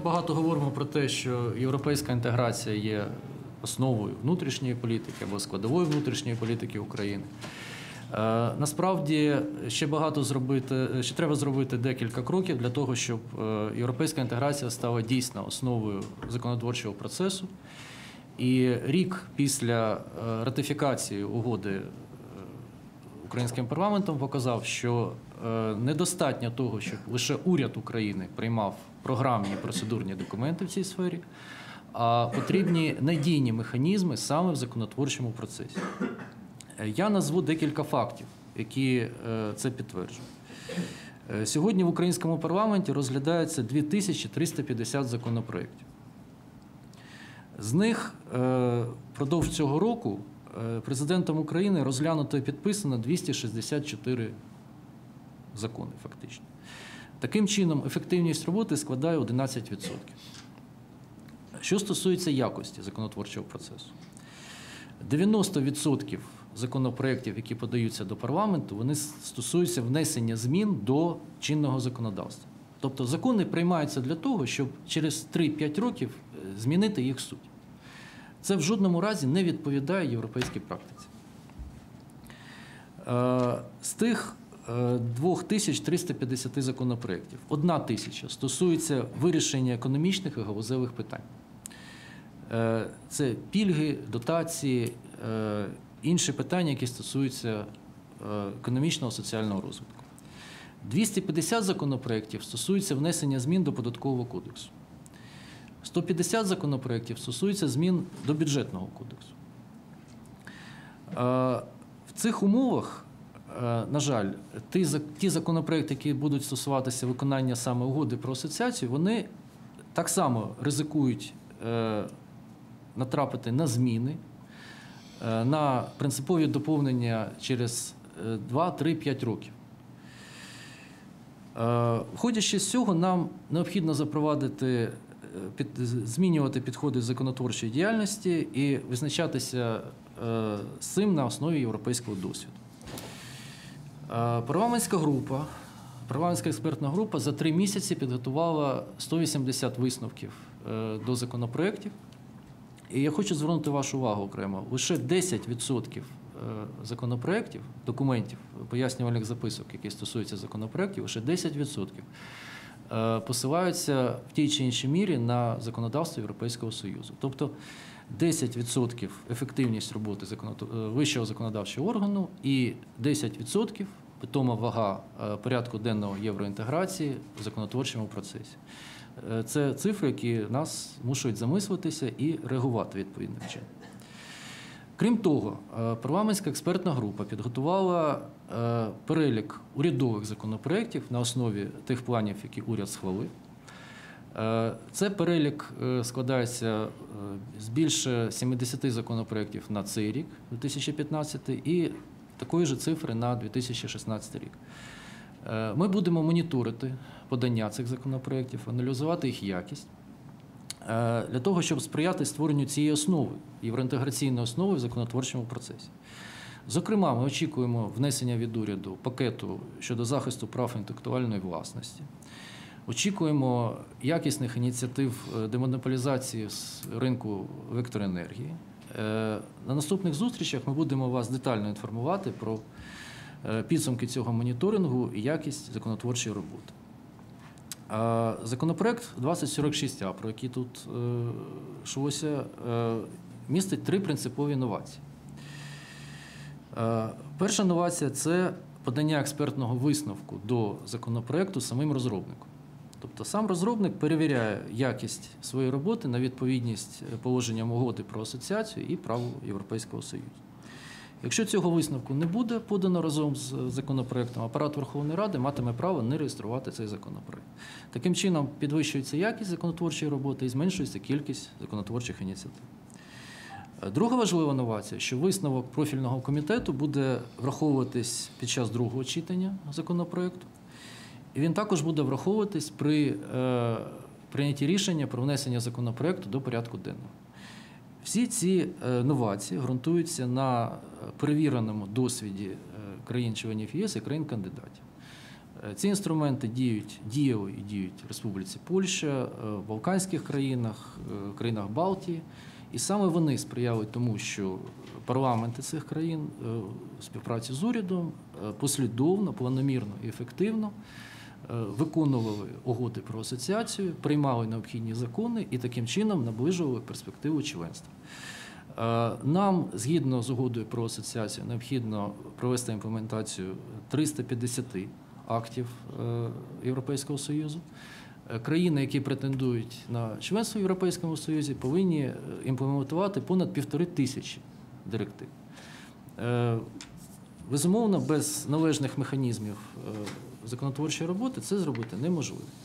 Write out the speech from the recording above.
багато говоримо про те, що європейська інтеграція є основою внутрішньої політики або складовою внутрішньої політики України. Насправді ще треба зробити декілька кроків для того, щоб європейська інтеграція стала дійсно основою законотворчого процесу. І рік після ратифікації угоди українським парламентом показав, що недостатньо того, щоб лише уряд України приймав програмні і процедурні документи в цій сфері, а потрібні надійні механізми саме в законотворчому процесі. Я назву декілька фактів, які це підтверджують. Сьогодні в українському парламенті розглядається 2350 законопроєктів. З них впродовж цього року президентом України розглянуто і підписано 264 закони фактично. Таким чином, ефективність роботи складає 11%. Що стосується якості законотворчого процесу, 90% законопроєктів, які подаються до парламенту, вони стосуються внесення змін до чинного законодавства. Тобто закони приймаються для того, щоб через 3-5 років змінити їх суть. Це в жодному разі не відповідає європейській практиці. З тих 2350 законопроєктів 1000 стосується вирішення економічних і галузевих питань. Це пільги, дотації, інші питання, які стосуються економічного, соціального розвитку. 250 законопроєктів стосуються внесення змін до Податкового кодексу. 150 законопроєктів стосуються змін до Бюджетного кодексу. В цих умовах, на жаль, ті законопроєкти, які будуть стосуватися виконання саме угоди про асоціацію, вони так само ризикують натрапити на зміни, на принципові доповнення через 2, 3, 5 років. Виходячи з цього, нам необхідно змінювати підходи законотворчої діяльності і визначатися з цим на основі європейського досвіду. Парламентська експертна група за 3 місяці підготувала 180 висновків до законопроєктів. І я хочу звернути вашу увагу окремо. Лише 10% законопроєктів, документів, пояснювальних записок, які стосуються законопроєктів, лише 10% посилаються в тій чи іншій мірі на законодавство Європейського Союзу. Тобто 10% ефективність роботи вищого законодавчого органу і 10% питома вага порядку денного євроінтеграції в законотворчому процесі. Це цифри, які нас змушують замислитися і реагувати відповідним чином. Крім того, парламентська експертна група підготувала перелік урядових законопроєктів на основі тих планів, які уряд схвалив. Це перелік складається з більше 70 законопроєктів на цей рік, 2015, і такої ж цифри на 2016 рік. Ми будемо моніторити подання цих законопроєктів, аналізувати їх якість, для того, щоб сприяти створенню цієї основи, євроінтеграційної основи в законотворчому процесі. Зокрема, ми очікуємо внесення від уряду пакету щодо захисту прав інтелектуальної власності. Очікуємо якісних ініціатив демонополізації з ринку електроенергії. На наступних зустрічах ми будемо вас детально інформувати про підсумки цього моніторингу і якість законотворчої роботи. Законопроект 2046А, про який тут йшлося, містить 3 принципові новації. Перша новація – це подання експертного висновку до законопроекту самим розробником. Тобто сам розробник перевіряє якість своєї роботи на відповідність положенням угоди про асоціацію і праву Європейського Союзу. Якщо цього висновку не буде подано разом з законопроектом, Апарат Верховної Ради матиме право не реєструвати цей законопроект. Таким чином підвищується якість законотворчої роботи і зменшується кількість законотворчих ініціатив. Друга важлива новація, що висновок профільного комітету буде враховуватись під час другого читання законопроекту. І він також буде враховуватись при прийнятті рішення про внесення законопроекту до порядку денного. Всі ці новації ґрунтуються на перевіреному досвіді країн-членів ЄС і країн-кандидатів. Ці інструменти діяли і діють в Республіці Польща, в Балканських країнах, країнах Балтії. І саме вони сприяли тому, що парламенти цих країн в співпраці з урядом послідовно, планомірно і ефективно виконували угоди про асоціацію, приймали необхідні закони і таким чином наближували перспективу членства. Нам, згідно з угодою про асоціацію, необхідно провести імплементацію 350 актів Європейського Союзу. Країни, які претендують на членство в Європейському Союзі, повинні імплементувати понад 1500 директив. Безумовно, без належних механізмів законотворчої роботи це зробити неможливо.